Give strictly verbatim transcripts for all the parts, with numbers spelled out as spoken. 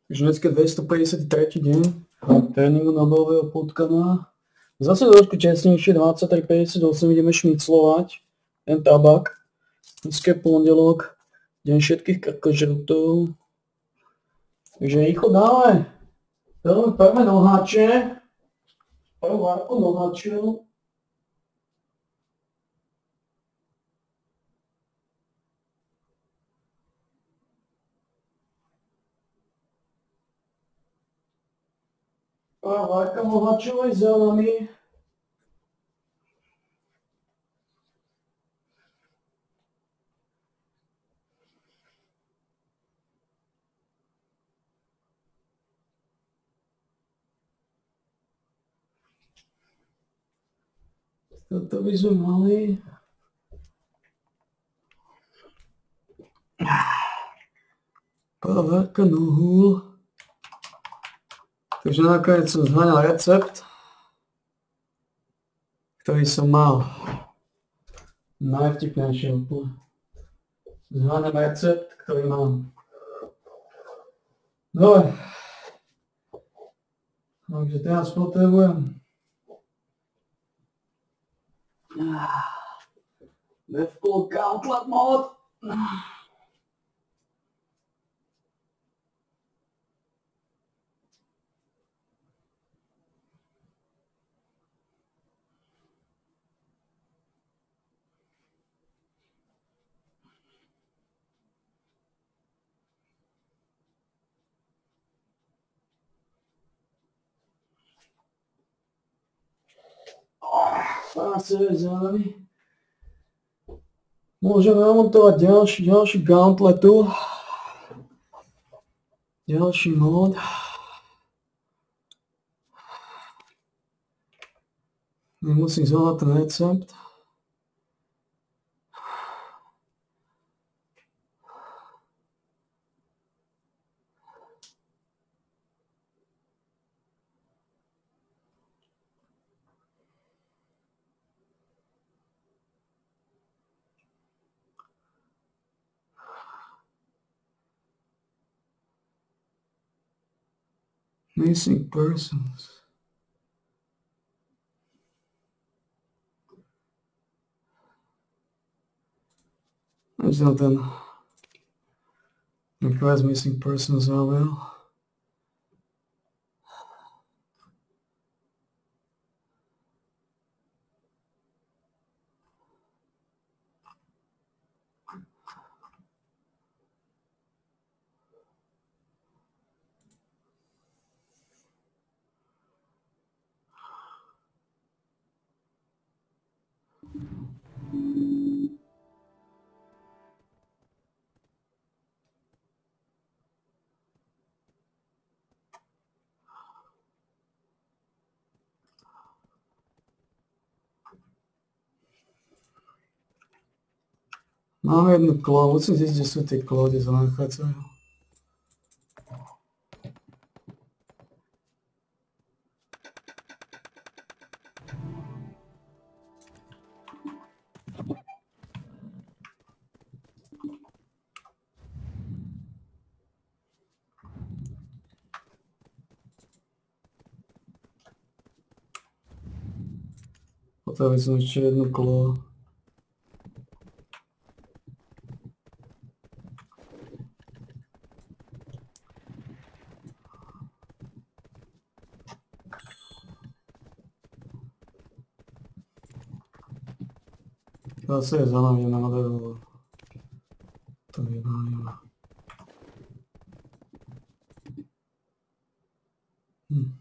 Takže dneska je dvestopäťdesiattri tretí deň tréningu nobelového potkana. Zase trošku čestnejšie, dvadsaťtri päťdesiatosem ideme šmiclovať ten tabak. Dneska je pondelok, deň všetkých krkožrutov. Takže rýchlo dáme. Dáme prvé nohače. Prvú várku nohačov. Prvá várka nohačov aj zelenami. Toto by sme mali. Prvá várka nohúl. Takže nakoniec som zháňal recept, ktorý som mal. Najvtipnejšie úplne. Zháňam recept, ktorý mám. Dobre. Takže teraz potrebujem Devclaw Gauntlet mod. Teraz je zelený. Môžeme namontovať ďalší, ďalší gauntletu. Ďalší mod. Nemusím zvolať ten recept. Missing persons. Než na ten request missing persons zaujal. Máme jednu klo, musím zistiť, kde sú tie klo, kde sa nachádzajú. Potrebujem som ešte jednu klo. Zase je za nami nádherou. To je nádherou. Hm.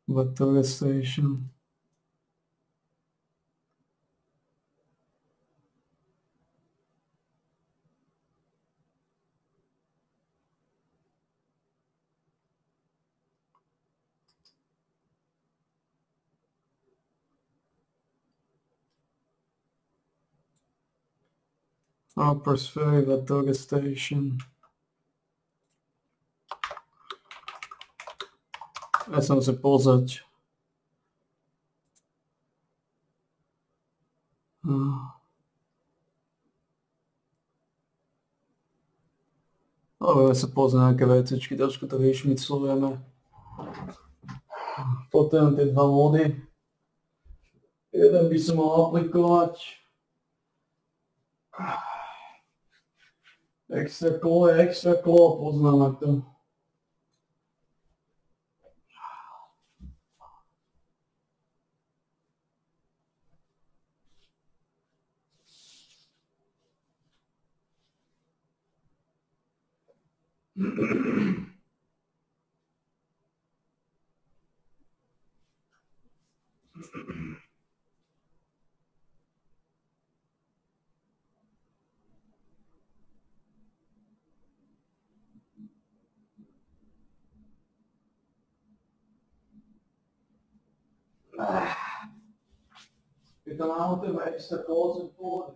Victoria Station. Harper's Ferry, Victoria Station. Ja som si pozrieť. No. Ale sa pozrieť nejaké vecičky, trošku to vyšmiclujeme. Potom tie dva módy. Jeden by som mal aplikovať. Extra kolo je extra kolo, poznáme to. Je to málo teba extra kolo z pohode.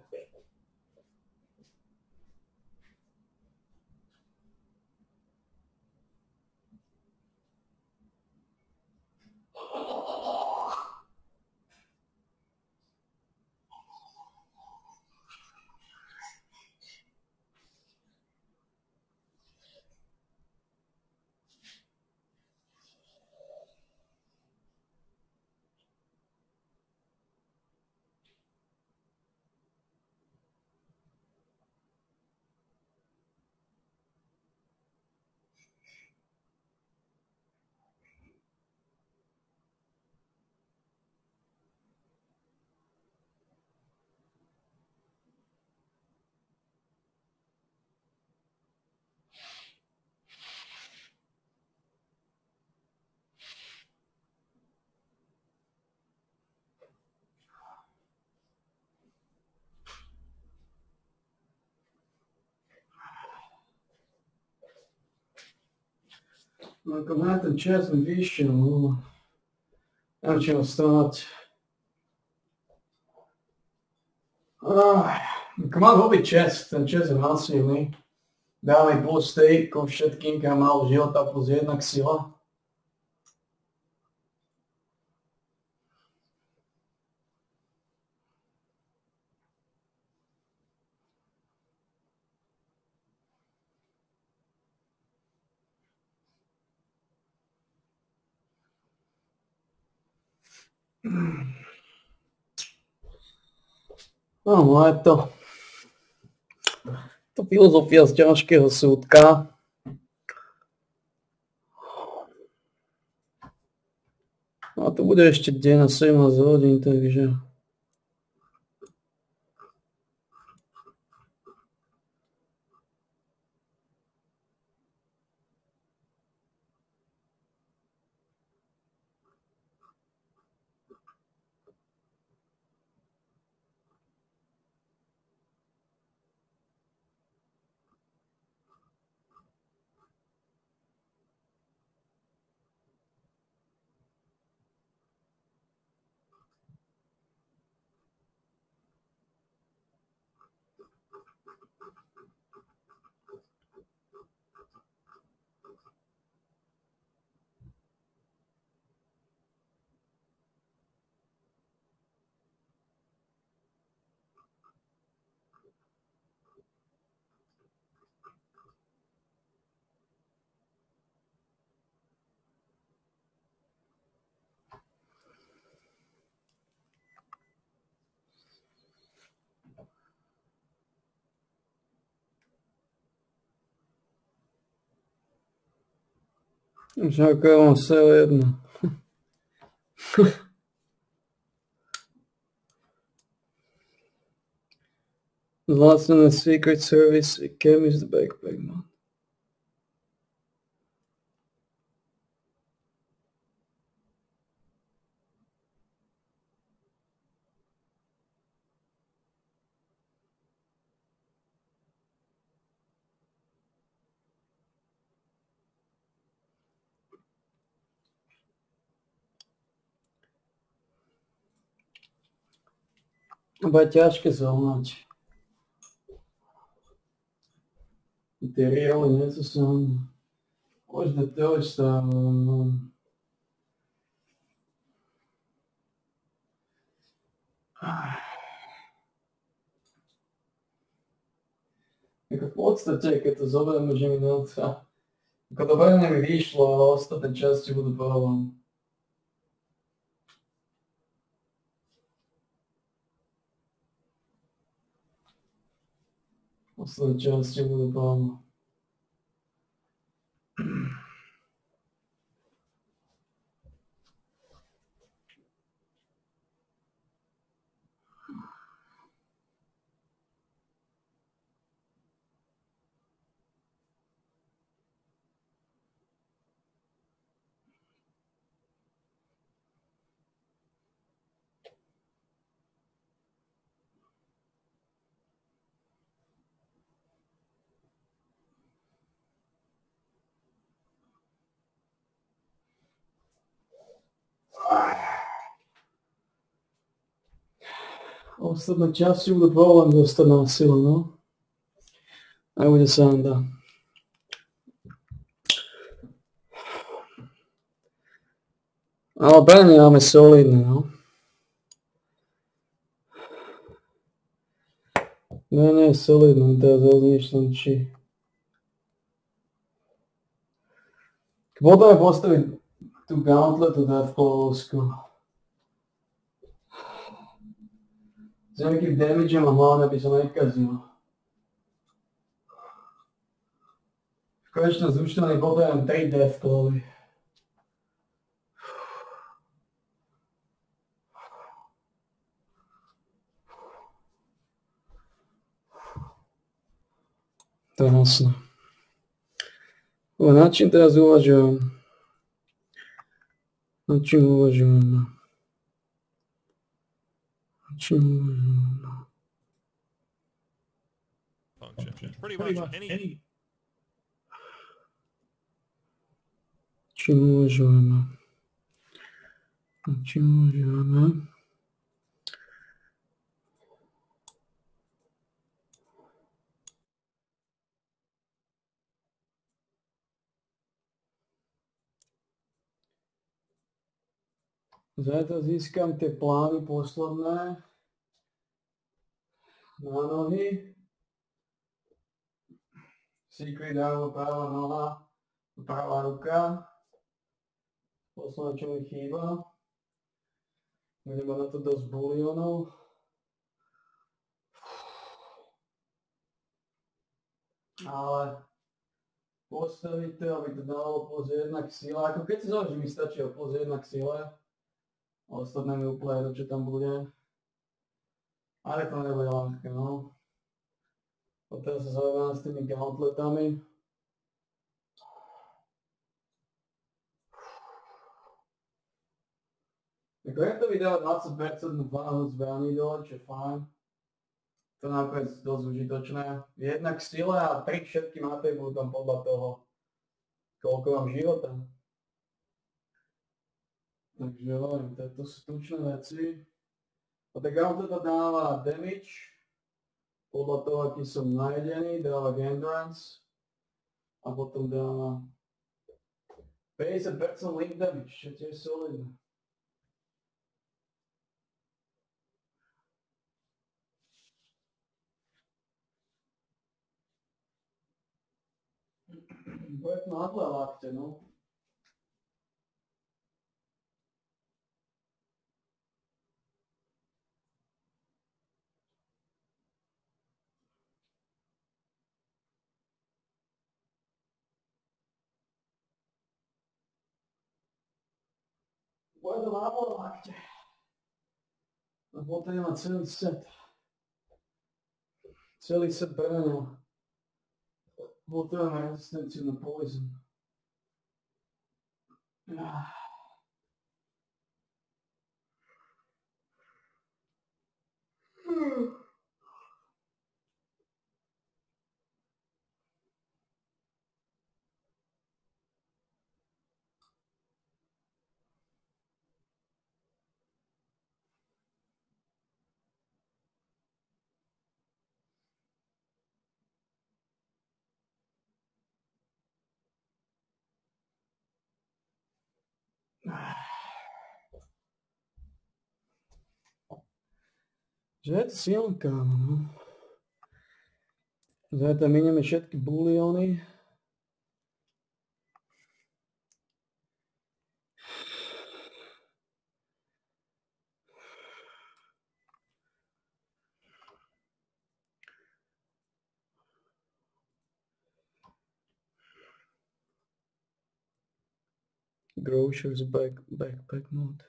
No, ako má ten čas mi vyšiel, no. Ja čo stať. Ako mám robiť čas, ten čas je masívny. Dáme plus tri ko všetkým, kam mal života plus jednak sila. No, je to, to filozofia z ťažkého súdka. A to bude ešte deň na sedemnásť hodín, takže... Však je vám sve jedno. The last one is Secret Service, Cam is the backpack man. Bude ťažké zohnať. Tie reály nie sú som. Možno to už tam. Ako v podstate, keď to zoberieme, že mi nelca. Ako dobre mi vyšlo, ale ostatné časti budú problém. Ostatné časti budú problém. Ostatné časti budú problém dostať na silu, no. A bude sranda. Ale brány máme solidné, no. No nie, solidné, teraz rozmýšľam, či... Potom je postaviť tú gauntletu deathclawsku. S nejakým damageom a hlavne by som nekazil. V konečnom zúčtovaní potrebujem tri deathclawy. To je jasné. Na čím teraz uvažujem? Na čím uvažujem? Na čím uvažujem? Pretty much any... Čím uvažujeme? Na čím uvažujeme? Zajtra získam tie plány posledné na nohy. Secret Arrow, pravá noha, pravá ruka. Posledné, čo mi chýba. Budem mať na to dosť bulionov. Ale postaviť to, aby to dalo plus jedna k sile. Ako keď si zaujíš, že mi stačí o plus jedna k sile. A ostatné mi úplne jedno, čo tam bude. Ale to nebude ľahké, no. A teraz sa zaujímam s tými gauntletami. Ako ja to vydáva dvadsať percent váhu zbraní dole, čo je fajn. To je nakoniec dosť užitočné. Jednak sile a tri všetky máte budú tam podľa toho, koľko mám života. Takže hovorím, to sú tučné veci. A tak auto to dáva damage, podľa toho, aký som najedený, dáva endurance a potom dáva päťdesiat percent link damage, čo tiež solidné. Bude to na dle lakte, no. Bude to na dle lakte. A potom má celý set. Celý set premenil. Potom má rezistenciu na poison. Že je to silná, no. Zajtra minieme všetky bulióny. Grocers back, backpack mode.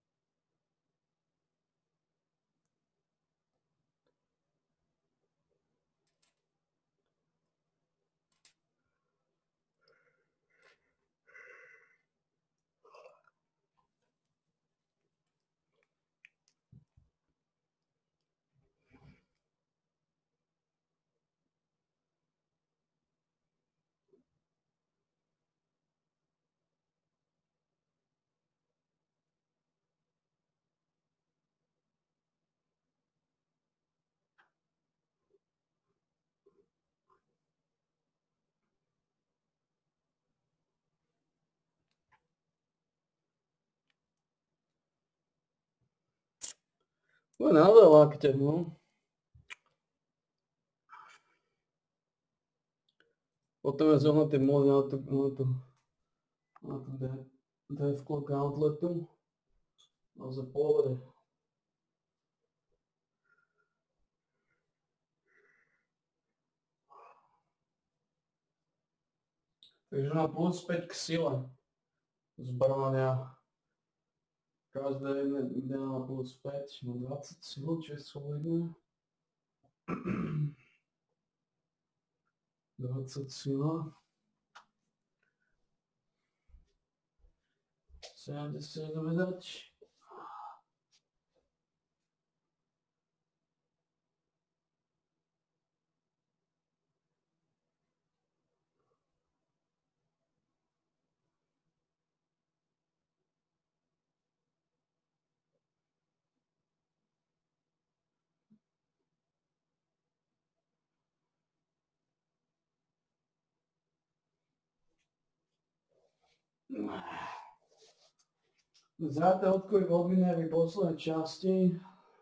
No nadalakte, no. Potom je zohnatý mod na tú, na tú, na tú Devclock outletu. Naozaj pohode. Takže má plus päť k sile zbrania. Každé jedné ide na plus päť, no dvadsať sil, čo je solidné. dvadsať sila. sedemdesiat ideme dať. Zráte odkuj v odminéry poslednej časti.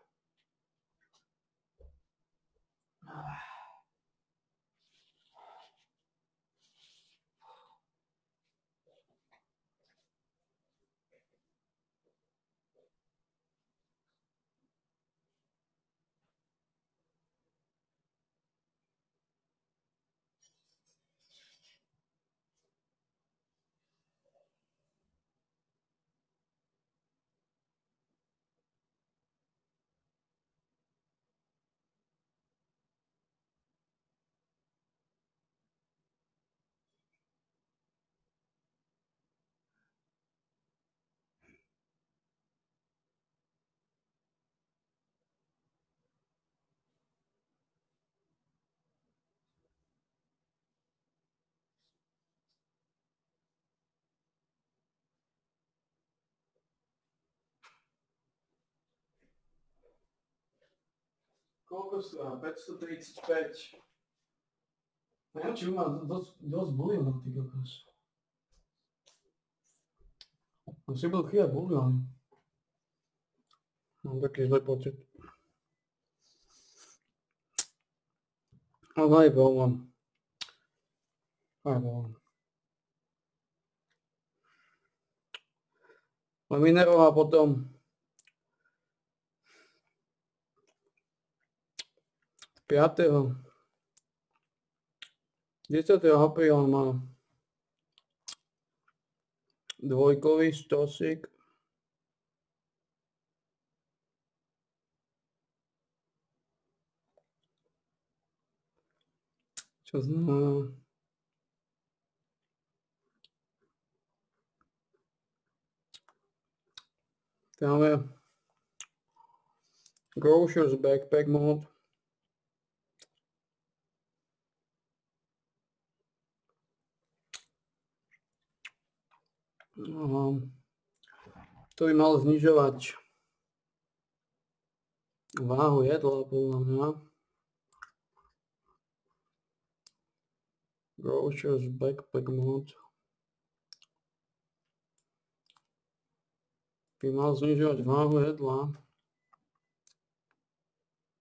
Koľko stojí? päťstotridsaťpäť. Neviem, či má dosť, dosť buliónov, ty kokos. Asi budú chýbať bulióny. Mám taký zlý pocit. Ale aj problém. Aj problém. A minerová potom piateho desiateho apríla má dvojkový stosík. Čo znamená? Tam je Grocers backpack mode. Aha. To by malo znižovať váhu jedla, podľa mňa. Grocers backpack mode. By mal znižovať váhu jedla.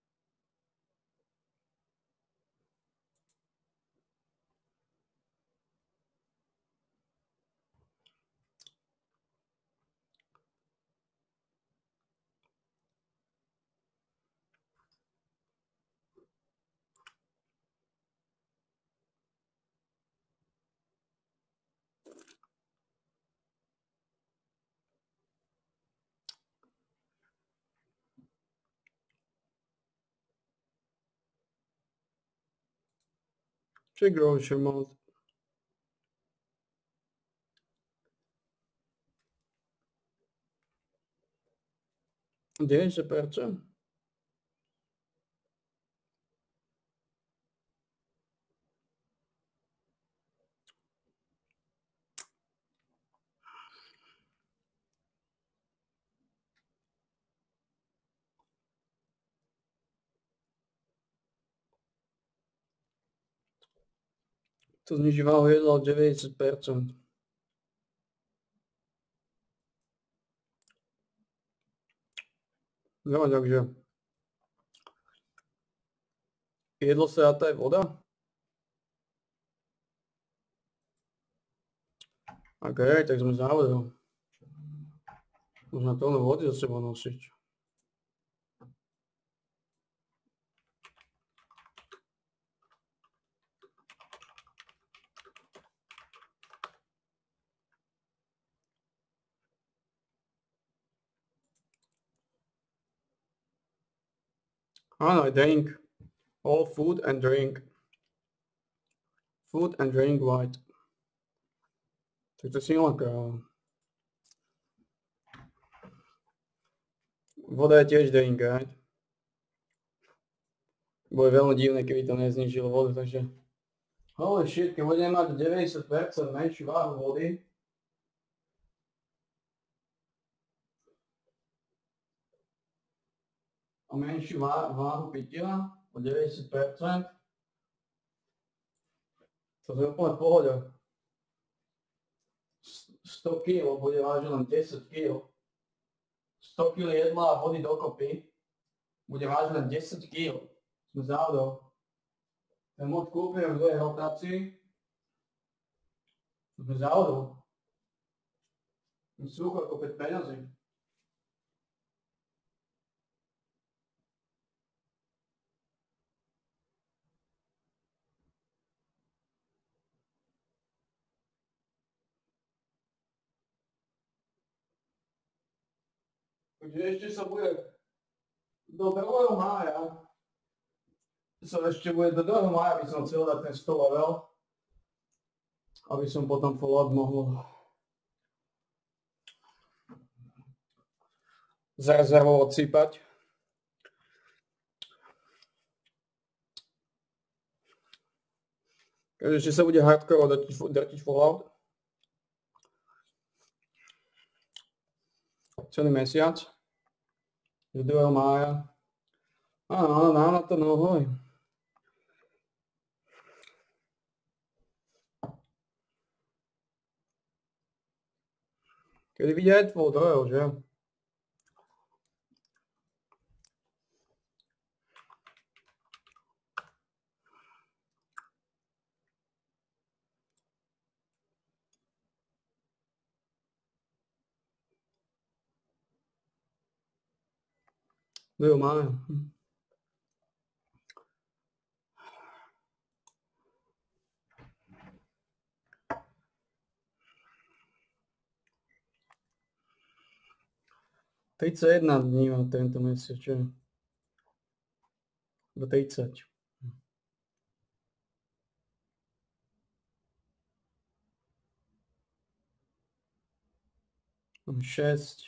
Či grocery mod. deväťdesiat percent. To zniží váhu jedla o deväťdesiat percent. No, takže jedlo sa ráta aj voda? Ok, tak sme závodili. Môžeme plno vody za sebou nosiť. Áno, drink. All food and drink. Food and drink white. Tak to si silná kráva. Voda je tiež drink, right? Bude veľmi divné, keby to neznižilo vodu, takže... Holy shit, keď budeme mať deväťdesiat percent menšiu váhu vody, a menšiu váhu pitia o deväťdesiat percent, to je úplne v pohode. sto kíl bude vážiť len desať kíl. sto kíl jedla a vody dokopy bude vážiť len desať kíl. Sme závodov. Ten mod kúpime v druhej rotácii. Sme závodov. Sú ako päť peňazí. Takže ešte sa bude do druhého mája, sa ešte bude do druhého mája, by som chcel dať ten sto level, aby som potom follow-up mohol za rezervou odsýpať. Takže ešte sa bude hardcore drtiť follow-up. Celý mesiac. Do druhého mája. Áno, áno, mám na to nohoj. Kedy vidia aj tvoj druhého, že? druhého mája. tridsaťjeden dní má tento mesiac, čo? Do tridsať. Mám šesť.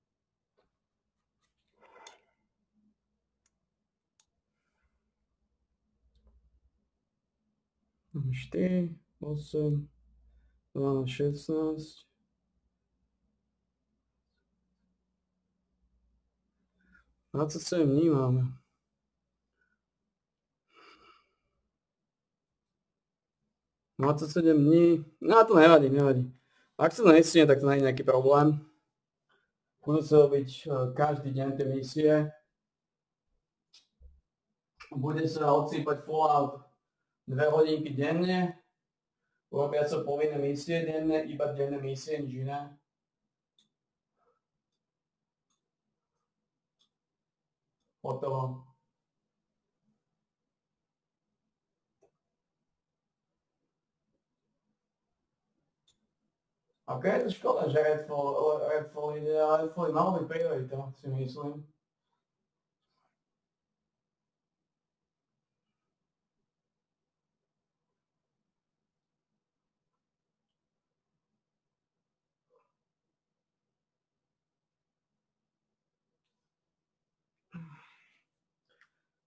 Mám štyri, osem, dvanásť, šestnásť. dvadsaťsedem dní máme. dvadsaťsedem dní, no to nevadí, nevadí. Ak sa to nestihne, tak to nie je nejaký problém. Budú sa robiť každý deň tie misie. Bude sa odsýpať Fallout dve hodinky denne. Urobia sa povinné misie denne, iba denné misie, nič iné. Hotovo. Ok, je to škoda, že Redfall, Redfall ide, ale Redfall je malo byť priorita, si myslím.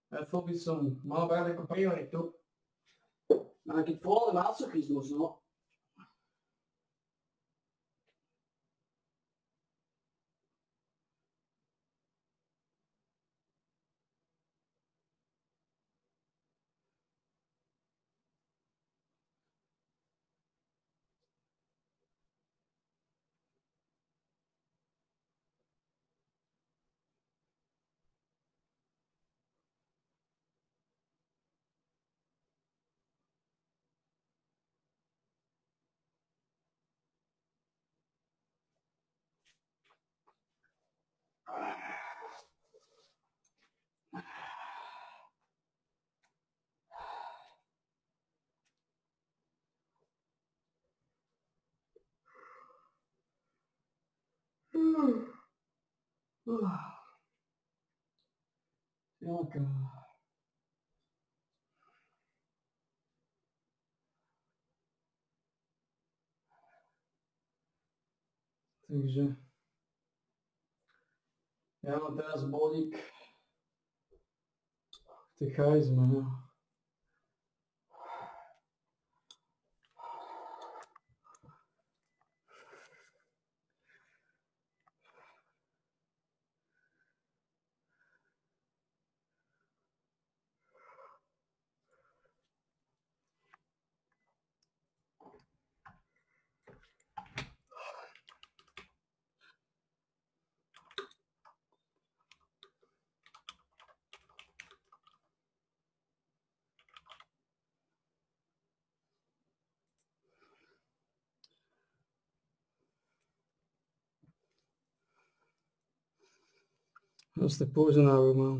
F by som mal brať ako prioritu. Nejaký pôvodný masochizmus, no. Jaká. Takže ja mám teraz bodík v tej charizme, no. Proste použenávku mám.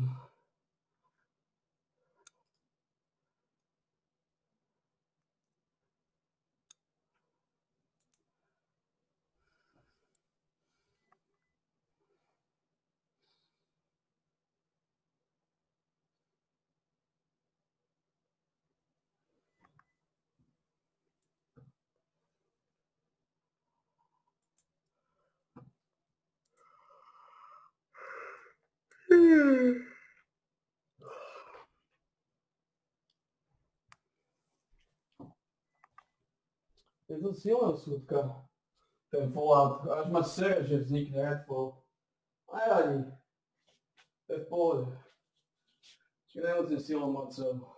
Je to silná súdka, ten Fallout, až ma sere, že vznikne Redfall. Nevadí, to je v pohode. Čiže nemusím silou mocou.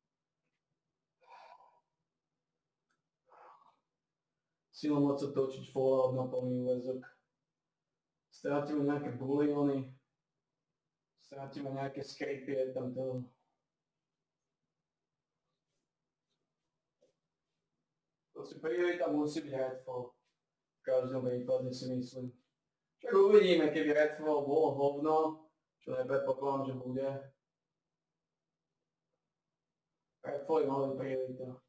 Silou mocou točiť Fallout na plný úväzok. Strátime nejaké buliony, strátime nejaké skripy, tam to. To si priorita musí byť Redfall. V každom prípade si myslím. Však uvidíme, keby Redfall bolo hovno, čo nepredpokladám, že bude. Redfall je malý priorita.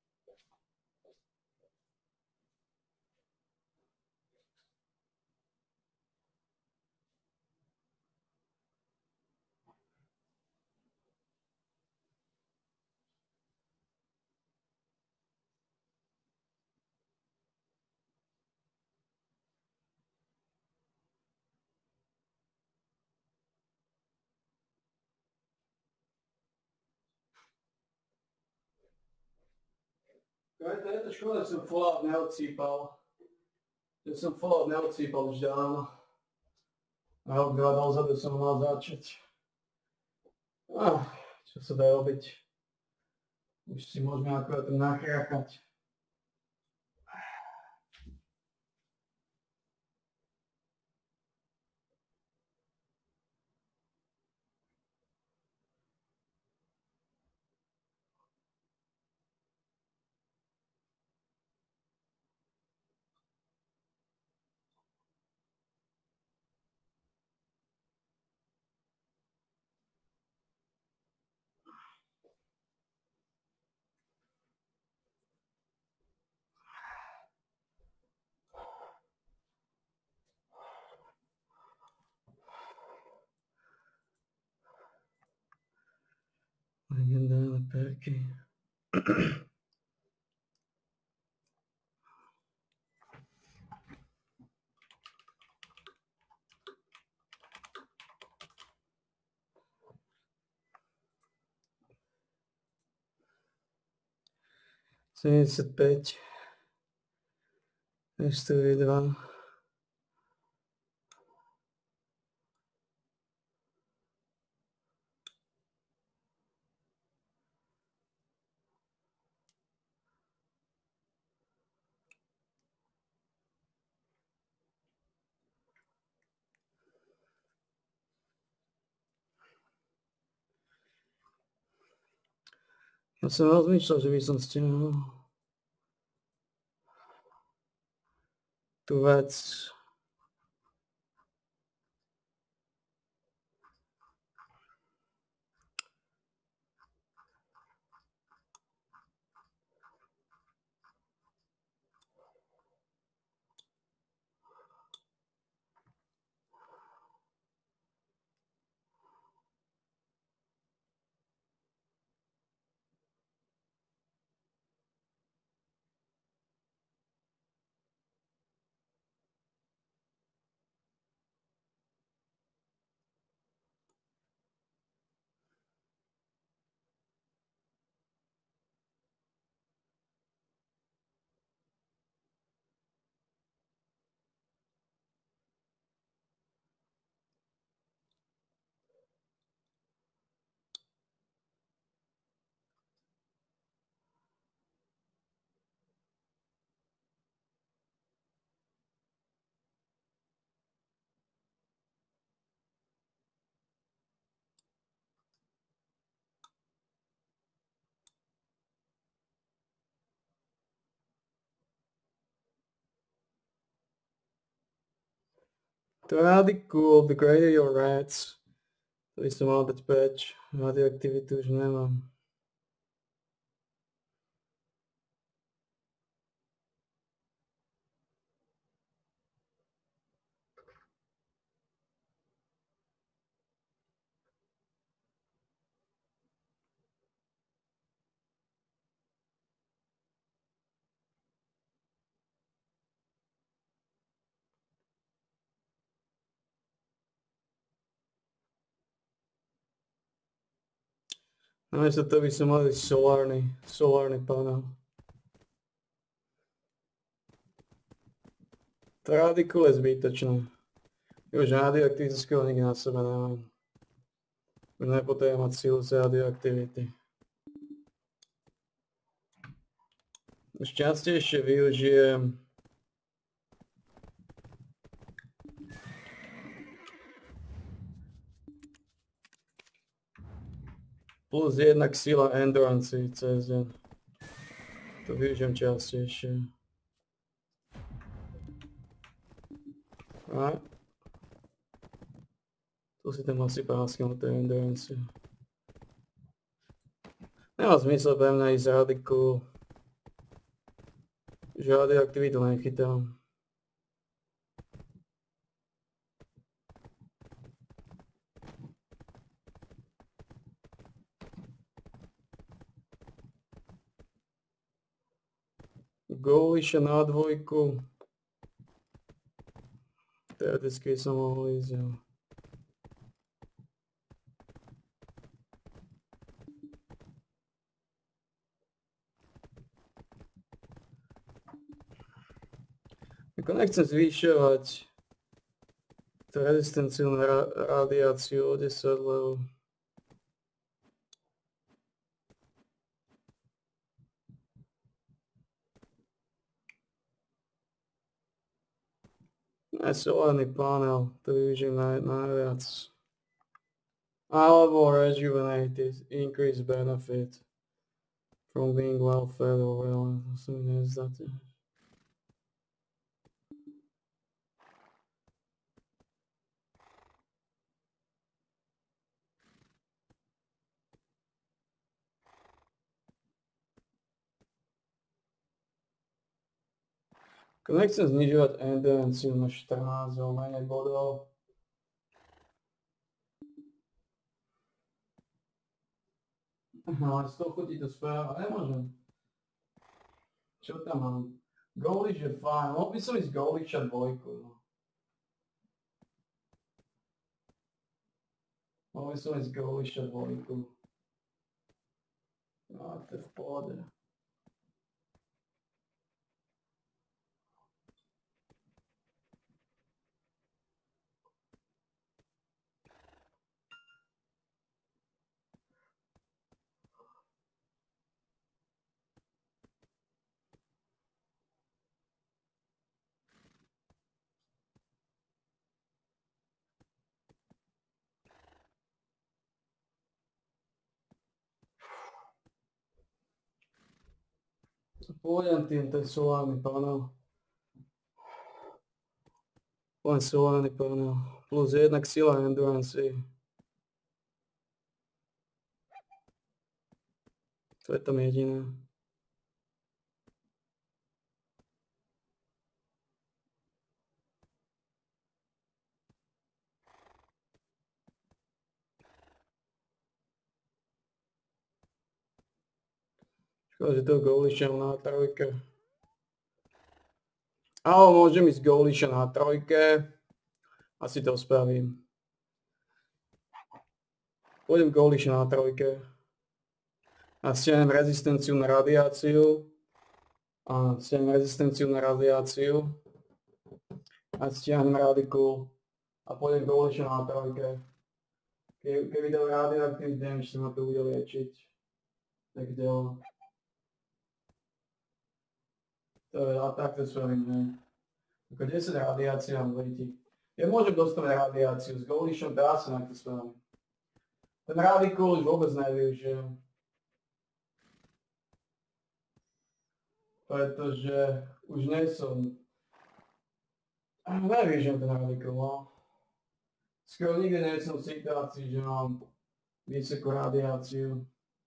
To je to škoda, že som Fallout neodsýpal. Že som Fallout neodsýpal už dávno. A rok, dva dozadu som mal začať. Ah, čo sa dá robiť? Už si môžeme akorát tam nachráchať. Legendárne perky. sedemdesiatpäť. Ešte je dva. Ja som rozmýšľal, že by som stiahol tú vec. To radical, the greater your rats. To by som mal dať preč. Radioaktivitu už nemám. Namiesto toho by som mal ísť solárny, solárny panel. To radical je zbytočné. Už radioaktivitu skoro nikdy na sebe nemám. Už nepotrebujem mať sílu z radioaktivity. Už častejšie využijem plus jednak sila endurance cez deň. To využijem častejšie. A tu si tam asi páskam tej endurance. Nemá zmysel pre mňa ísť radical. Že radioaktivitu nechytám. Goliša na dvojku. Teoreticky som mohol ísť, jo. Ako nechcem zvýšovať tú rezistenciu na ra radiáciu o desať, lebo aj solárny panel, to využijem naj, najviac. Alebo rejuvenated, increase benefit from being well fed or well, to sa mi nezdá. Nechcem znižovať endurenciu na štrnásť alebo menej bodov. Ale z toho chodí to správa, nemôžem. Čo tam mám? Golish je fajn, mohol by som ísť Golisha dvojku. No. Mohol by som ísť Golisha dvojku. No to je v pohode. Pôjdem tým, ten solárny panel. Len solárny panel. Plus jednak sila endurance. To je tam jediné. Škoda, že toho Gauliša na trojke. Ale môžem ísť Gauliša na trojke. Asi to spravím. Pôjdem Gauliša na trojke. A stiahnem rezistenciu na radiáciu. A stiahnem rezistenciu na radiáciu. A stiahnem radikul. A pôjdem Gauliša na trojke. Ke, keby dal radioaktívny damage, sa ma to bude liečiť. Tak ďalej. To je, a takto spravím, ne? Ako desať radiácií mám letí. Ja môžem dostať radiáciu s Gaulišom, dá sa na to spravím. Ten radikul už vôbec nevyužijem. Pretože už nie som... Nevyužijem ten radikul, no. Skoro nikdy nie som v situácii, že mám vysokú radiáciu.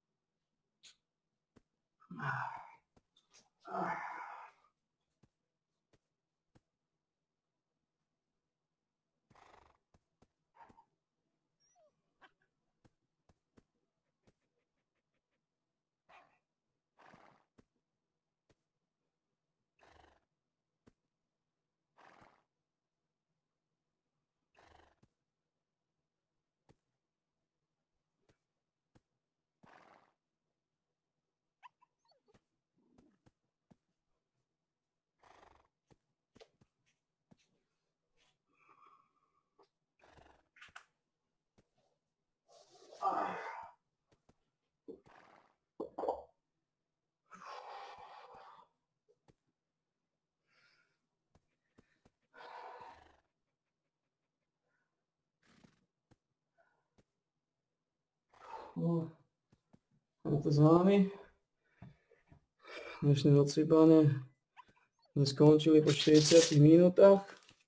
No, je to známy. Dnešné odsypanie. My skončili po štyridsiatich minútach.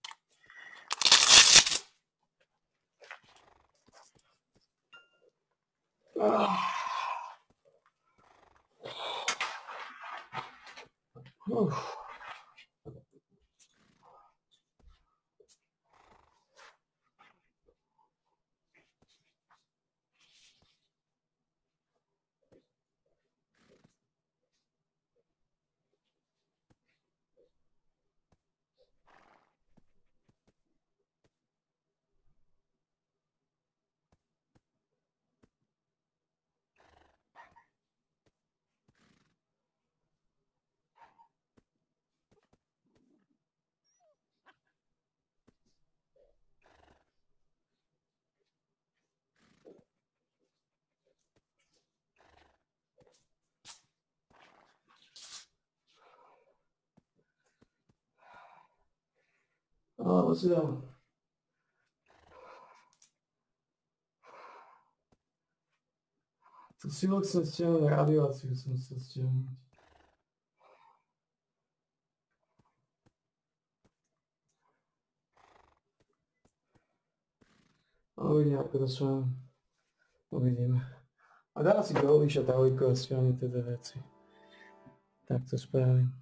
Ah. Uf. Alebo si dám. To silok som stiahnuť, radiáciu som sa stiahnuť. A uvidím, ako to svojom. Uvidíme. A dám si Gauliša trojku a stiahnem teda veci. Tak to spravím.